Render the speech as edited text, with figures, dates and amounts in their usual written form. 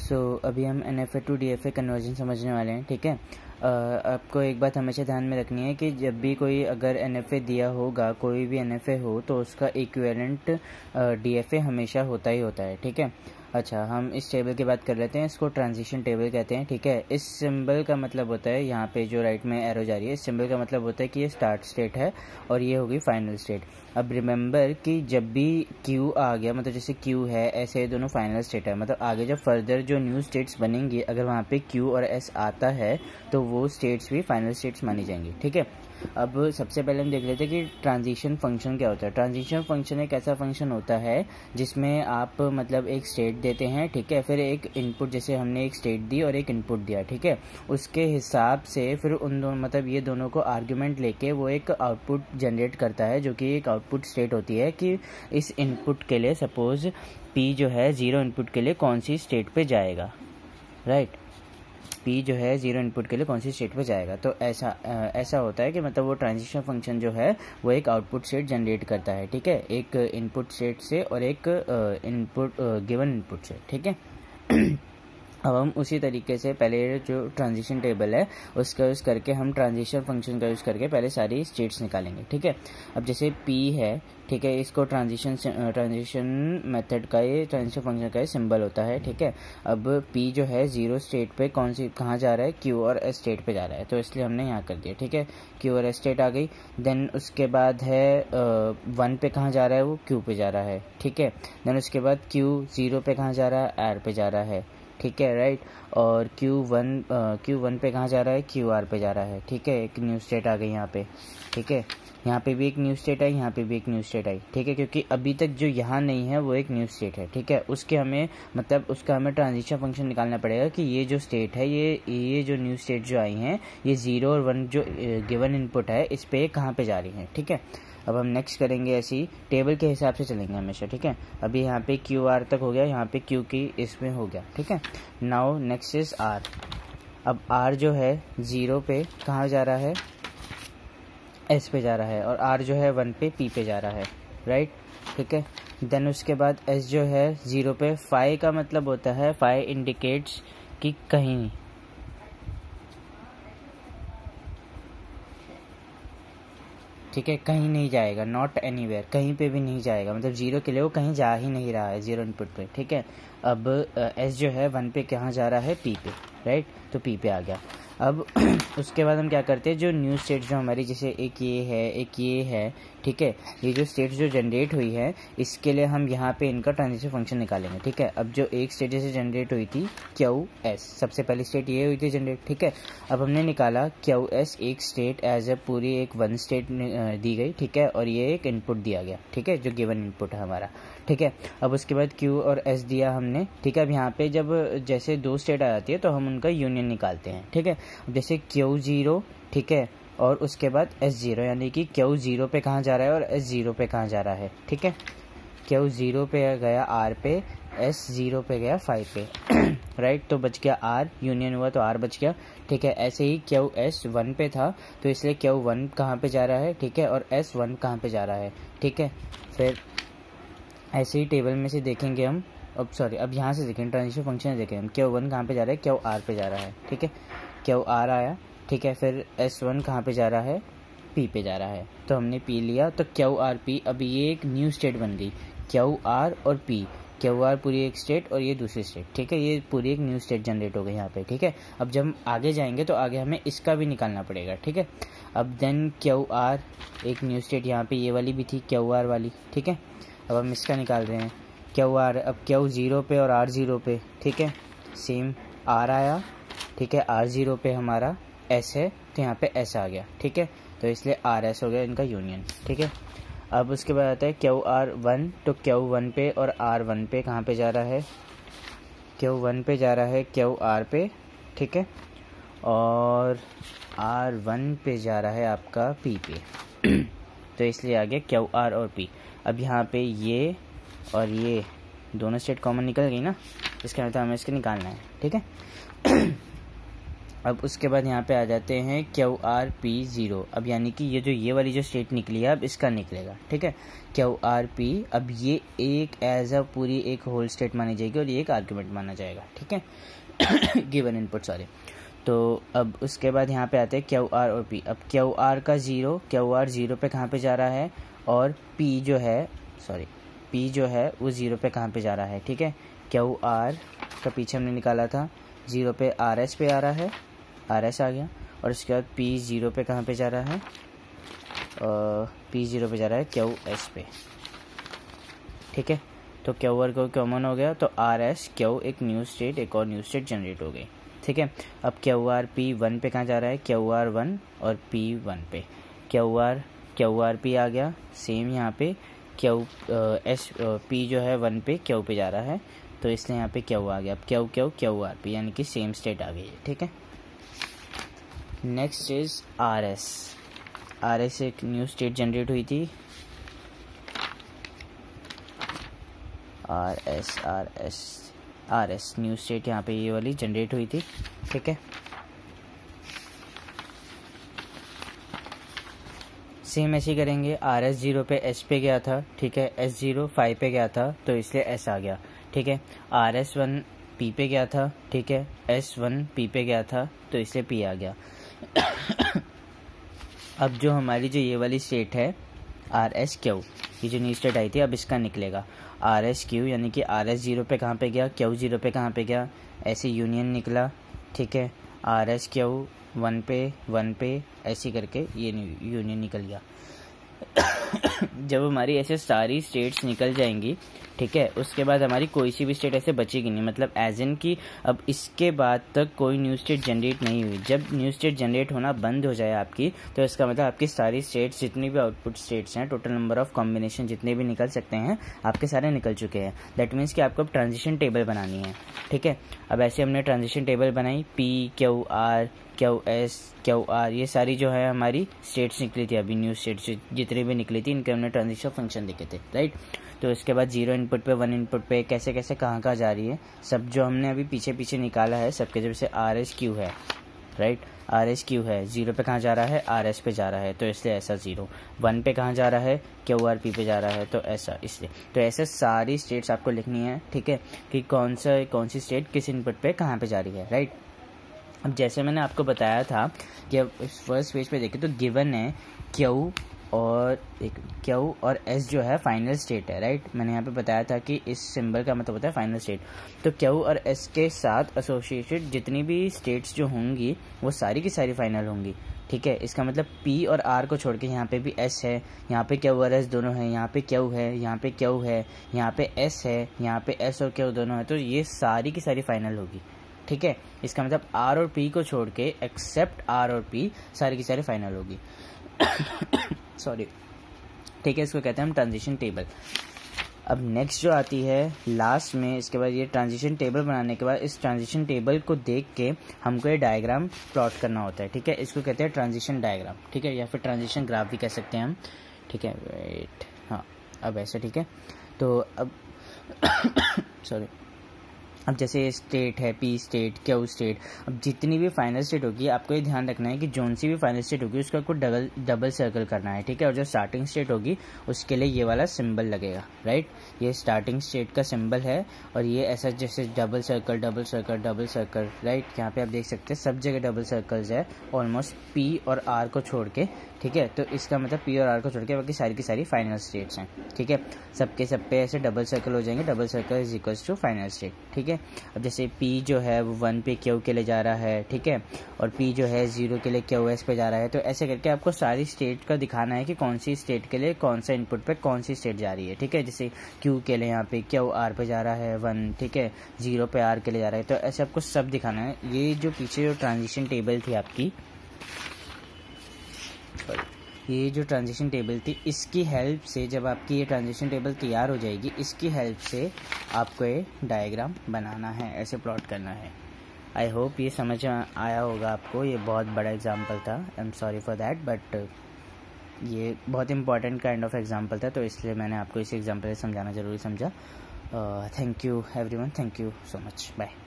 अभी हम NFA to DFA conversion समझने वाले हैं, ठीक है। आपको एक बात हमेशा ध्यान में रखनी है कि जब भी कोई अगर NFA दिया होगा, कोई भी NFA हो, तो उसका इक्विवेलेंट DFA हमेशा होता ही होता है, ठीक है। अच्छा, हम इस टेबल की बात कर लेते हैं, इसको ट्रांजिशन टेबल कहते हैं, ठीक है। इस सिंबल का मतलब होता है, यहाँ पे जो राइट में एरो जा रही है, इस सिंबल का मतलब होता है कि ये स्टार्ट स्टेट है और ये होगी फाइनल स्टेट। अब रिमेंबर कि जब भी Q आ गया, मतलब जैसे Q है, ऐसे दोनों फाइनल स्टेट है, मतलब आगे जब फर्दर जो न्यू स्टेट्स बनेंगी, अगर वहाँ पे Q और S आता है तो वो स्टेट्स भी फाइनल स्टेट्स मानी जाएंगी, ठीक है। अब सबसे पहले हम देख लेते हैं कि ट्रांजिशन फंक्शन क्या होता है। ट्रांजिशन फंक्शन एक ऐसा फंक्शन होता है जिसमें आप मतलब एक स्टेट देते हैं, ठीक है, फिर एक इनपुट, जैसे हमने एक स्टेट दी और एक इनपुट दिया, ठीक है, उसके हिसाब से फिर उन दोनों मतलब ये दोनों को आर्ग्यूमेंट लेके वो एक आउटपुट जनरेट करता है, जो कि एक आउटपुट स्टेट होती है कि इस इनपुट के लिए सपोज P जो है 0 इनपुट के लिए कौन सी स्टेट पे जाएगा, राइट। P जो है 0 इनपुट के लिए कौन सी स्टेट पे जाएगा। तो ऐसा होता है कि मतलब वो ट्रांजिशन फंक्शन जो है वो एक आउटपुट स्टेट जनरेट करता है, ठीक है, एक इनपुट स्टेट से और एक गिवन इनपुट से, ठीक है। अब हम उसी तरीके से पहले जो ट्रांजिशन टेबल है उसका यूज़ करके हम ट्रांजिशन फंक्शन का यूज़ करके पहले सारी स्टेट्स निकालेंगे, ठीक है। अब जैसे P है, ठीक है, इसको ट्रांजिशन मेथड का ये ट्रांजिशन फंक्शन का ये सिंबल होता है, ठीक है। अब P जो है 0 स्टेट पे कहाँ जा रहा है, Q और S स्टेट पे जा रहा है, तो इसलिए हमने यहाँ कर दिया, ठीक है। Q और S स्टेट आ गई। देन उसके बाद है 1 पे कहाँ जा रहा है, वो Q पे जा रहा है, ठीक है। देन उसके बाद Q 0 पे कहाँ जा रहा है, R पे जा रहा है, ठीक है, राइट। और Q1 पे कहाँ जा रहा है, QR पे जा रहा है, ठीक है। एक न्यू स्टेट आ गई यहाँ पे, ठीक है। यहाँ पे भी एक न्यू स्टेट आई, यहाँ पे भी एक न्यू स्टेट आई, ठीक है, क्योंकि अभी तक जो यहाँ नहीं है वो एक न्यू स्टेट है, ठीक है। उसका हमें ट्रांजिशन फंक्शन निकालना पड़ेगा कि ये जो स्टेट है, ये जो न्यू स्टेट जो आई हैं, ये 0 और 1 जो गिवन इनपुट है, इस पे कहाँ पे जा रही हैं, ठीक है। अब हम नेक्स्ट करेंगे, ऐसी टेबल के हिसाब से चलेंगे हमेशा, ठीक है। अभी यहाँ पे QR तक हो गया, यहाँ पे Q की इसमें हो गया, ठीक है। Now next is R। अब R जो है 0 पे कहाँ जा रहा है, S पे जा रहा है, और R जो है 1 पे P पे जा रहा है, राइट, ठीक है। देन उसके बाद S जो है 0 पे, फाई का मतलब होता है, फाई इंडिकेट्स कि कहीं नहीं, ठीक है, कहीं नहीं जाएगा, नॉट एनीवेयर, कहीं पे भी नहीं जाएगा, मतलब 0 के लिए वो कहीं जा ही नहीं रहा है 0 इनपुट पे, ठीक है। अब S जो है 1 पे कहाँ जा रहा है, P पे, राइट, तो P पे आ गया। अब उसके बाद हम क्या करते हैं, जो न्यू स्टेट जो हमारी, जैसे एक ये है, एक ये है, ठीक है, ये जो स्टेट जो जनरेट हुई है, इसके लिए हम यहाँ पे इनका ट्रांजिशन फंक्शन निकालेंगे, ठीक है। अब जो एक स्टेट जैसे जनरेट हुई थी QS, सबसे पहली स्टेट ये हुई थी जनरेट, ठीक है। अब हमने निकाला QS एक स्टेट एज ए पूरी एक 1 स्टेट दी गई, ठीक है, और ये एक इनपुट दिया गया, ठीक है, जो गिवन इनपुट है हमारा, ठीक है। अब उसके बाद Q और S दिया हमने, ठीक है। अब यहाँ पे जब जैसे 2 स्टेट आ जाती है तो हम उनका यूनियन निकालते हैं, ठीक है। जैसे Q0, ठीक है, और उसके बाद S0, यानी कि Q0 पे कहाँ जा रहा है और S0 पे कहाँ जा रहा है, ठीक है। Q0 पे गया R पे, S0 पे गया फाई पे, राइट, तो बच गया R, यूनियन हुआ तो R बच गया, ठीक है। ऐसे ही QS 1 पे था तो इसलिए Q1 कहाँ पे जा रहा है, ठीक है, और S1 कहाँ पे जा रहा है, ठीक है। फिर ऐसे ही टेबल में से देखेंगे हम, अब यहाँ से देखेंगे ट्रांजिशन फंक्शन देखें हम, Q1 कहाँ पे जा रहा है, QR पे जा रहा है, ठीक है, QR आया, ठीक है। फिर S1 कहाँ पे जा रहा है, P पे जा रहा है, तो हमने P लिया, तो QRP, अब ये एक न्यू स्टेट बन गई, QR और P, QR पूरी एक स्टेट और ये दूसरी स्टेट, ठीक है, ये पूरी एक न्यू स्टेट जनरेट हो गई यहाँ पे, ठीक है। अब जब हम आगे जाएंगे तो आगे हमें इसका भी निकालना पड़ेगा, ठीक है। अब देन QR एक न्यू स्टेट यहाँ पे ये वाली भी थी, QR वाली, ठीक है। अब हम इसका निकाल रहे हैं QR, अब Q0 पे और R0 पे, ठीक है, सेम R आया, ठीक है, R0 पे हमारा S है तो यहाँ पे S आ गया, ठीक है, तो इसलिए RS हो गया इनका यूनियन, ठीक है। अब उसके बाद आता है QR1, तो Q1 पे और R1 पे कहाँ पे जा रहा है, Q1 पे जा रहा है QR पे, ठीक है, और R1 पे जा रहा है आपका P पे, तो इसलिए आ गया QR और P। अब यहाँ पे ये और ये दोनों स्टेट कॉमन निकल गई ना, इसका मतलब हमें इसके निकालना है, ठीक है। अब उसके बाद यहाँ पे आ जाते हैं QRP0। अब यानी कि ये वाली जो स्टेट निकली है अब इसका निकलेगा, ठीक है। QRP, अब ये एक एज अ पूरी एक होल स्टेट मानी जाएगी और ये एक आर्गुमेंट माना जाएगा, ठीक है। Given input, sorry. तो अब उसके बाद यहाँ पे आते हैं QR और P। अब QR का 0, QR 0 पे कहाँ पे जा रहा है, और P जो है वो 0 पे कहाँ पे जा रहा है, ठीक है। QR का पीछे हमने निकाला था 0 पे RS पे आ रहा है, RS आ गया। और उसके बाद P 0 पे कहाँ पे जा रहा है, P 0 पे जा रहा है QS पे, ठीक है। तो QR को कॉमन हो गया, तो RS Q एक न्यू स्टेट, एक और न्यू स्टेट जनरेट हो गई, ठीक है। अब QR P 1 पे कहाँ जा रहा है, QR 1 और P 1 पे। QR P आ गया, सेम यहाँ पे P जो है 1 पे Q पे जा रहा है, तो इसलिए यहाँ पे Q आ गया। अब QR P यानी कि सेम स्टेट आ गई है, ठीक है। नेक्स्ट इज RS एक न्यू स्टेट जनरेट हुई थी, RS न्यू स्टेट यहाँ पे ये वाली जनरेट हुई थी, ठीक है। सेम ऐसे ही करेंगे, RS 0 पे S पे गया था, ठीक है। S0 5 पे गया था, तो इसलिए S आ गया, ठीक है। RS 1 P पे गया था, ठीक है। S1 P पे गया था, तो इसलिए P आ गया। अब जो हमारी जो ये वाली स्टेट है RS Q, ये जो न्यू स्टेट आई थी, अब इसका निकलेगा RS Q, यानी कि RS 0 पे कहाँ पे गया, Q 0 पे कहाँ पे गया, ऐसे यूनियन निकला, ठीक है। RS Q 1 पे ऐसे करके ये यूनियन निकल गया। जब हमारी ऐसे सारी स्टेट्स निकल जाएंगी, ठीक है, उसके बाद हमारी कोई सी भी स्टेट ऐसे बचेगी नहीं, मतलब एज इन की अब इसके बाद तक कोई न्यू स्टेट जनरेट नहीं हुई। जब न्यू स्टेट जनरेट होना बंद हो जाए आपकी, तो इसका मतलब आपकी सारी स्टेट्स, जितनी भी आउटपुट स्टेट्स हैं, टोटल नंबर ऑफ कॉम्बिनेशन जितने भी निकल सकते हैं, आपके सारे निकल चुके हैं। दैट मीन्स कि आपको अब ट्रांजिशन टेबल बनानी है, ठीक है। अब ऐसे हमने ट्रांजिशन टेबल बनाई, P QR QS QR, ये सारी जो है हमारी स्टेट्स निकली थी, अभी न्यू स्टेट्स जितनी भी निकली थी, इनके हमने ट्रांजिशन फंक्शन देखे थे, राइट। तो इसके बाद 0 इनपुट पे 1 इनपुट पे कैसे कैसे कहाँ जा रही है, सब जो हमने अभी पीछे निकाला है सबके, जब से RS Q है, राइट, RS Q है, 0 पे कहाँ जा रहा है, RS पे जा रहा है, तो इसलिए ऐसा 0, 1 पे कहाँ जा रहा है, QR P पे जा रहा है, तो ऐसा, इसलिए तो ऐसे सारी स्टेट्स आपको लिखनी है, ठीक है, कि कौन सी स्टेट किस इनपुट पे कहाँ पे जा रही है, राइट। अब जैसे मैंने आपको बताया था कि अब इस फर्स्ट पेज पे देखें तो गिवन है Q और S जो है फाइनल स्टेट है, राइट। मैंने यहाँ पे बताया था कि इस सिंबल का मतलब होता है फाइनल स्टेट। तो Q और S के साथ एसोसिएटेड जितनी भी स्टेट्स जो होंगी वो सारी की सारी फाइनल होंगी, ठीक है। इसका मतलब P और R को छोड़ के यहाँ पे भी S है, यहाँ पे Q और S दोनों हैं, यहाँ पे Q है, यहाँ पे Q है, यहाँ पे S है, यहाँ पे S और Q दोनों है, तो ये सारी की सारी फाइनल होगी, ठीक है। इसका मतलब R और P को छोड़ के एक्सेप्ट R और P सारी की सारी फाइनल होगी। सॉरी, ठीक है, इसको कहते हैं हम ट्रांजिशन टेबल। अब नेक्स्ट जो आती है लास्ट में, इसके बाद ये ट्रांजिशन टेबल बनाने के बाद इस ट्रांजिशन टेबल को देख के हमको ये डायग्राम प्लॉट करना होता है, ठीक है। इसको कहते हैं ट्रांजिशन डायग्राम, ठीक है, या फिर ट्रांजिशन ग्राफ भी कह सकते हैं हम, ठीक है। वेट, हाँ, अब ऐसे, ठीक है। तो अब सॉरी, अब जैसे स्टेट है, P स्टेट, Q स्टेट, अब जितनी भी फाइनल स्टेट होगी आपको ये ध्यान रखना है कि जोन सी भी फाइनल स्टेट होगी उसको आपको डबल सर्कल करना है, ठीक है। और जो स्टार्टिंग स्टेट होगी उसके लिए ये वाला सिंबल लगेगा, राइट। ये स्टार्टिंग स्टेट का सिंबल है और ये ऐसा जैसे डबल सर्कल, राइट। यहाँ पे आप देख सकते हैं सब जगह डबल सर्कल्स है ऑलमोस्ट P और R को छोड़ के, ठीक है। तो इसका मतलब P और R को छोड़ के बाकी सारी की सारी फाइनल स्टेट्स हैं, ठीक है। सबके सब पे ऐसे डबल सर्कल हो जाएंगे, double circle is equals to final state, ठीक है। अब जैसे P जो है वो 1 पे Q के लिए जा रहा है, ठीक है, और P जो है 0 के लिए QS पे जा रहा है। तो ऐसे करके आपको सारी स्टेट का दिखाना है कि कौन सी स्टेट के लिए कौन सा इनपुट पे कौन सी स्टेट जा रही है, ठीक है। जैसे Q के लिए यहाँ पे Q R पे जा रहा है 1, ठीक है, 0 पे R के लिए जा रहा है, तो ऐसे आपको सब दिखाना है। ये जो पीछे जो ट्रांजिशन टेबल थी आपकी, ये जो ट्रांजिशन टेबल थी, इसकी हेल्प से जब आपकी ये ट्रांजिशन टेबल तैयार हो जाएगी, इसकी हेल्प से आपको ये डायग्राम बनाना है, ऐसे प्लॉट करना है। आई होप ये समझ आया होगा आपको। ये बहुत बड़ा एग्जाम्पल था, I am sorry for that, but ये बहुत इंपॉर्टेंट काइंड ऑफ एग्जाम्पल था, तो इसलिए मैंने आपको इस एग्जाम्पल से समझाना ज़रूरी समझा। Thank you everyone, thank you so much, bye.